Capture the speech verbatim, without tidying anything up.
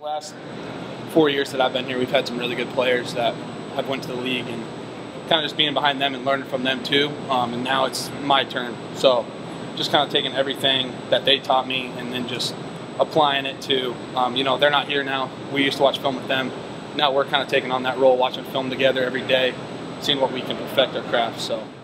last four years that I've been here, we've had some really good players that have went to the league, and kind of just being behind them and learning from them too. Um, and now it's my turn. So just kind of taking everything that they taught me and then just applying it to, um, you know, they're not here now. We used to watch film with them. Now we're kind of taking on that role, watching film together every day, seeing what we can perfect our craft. So.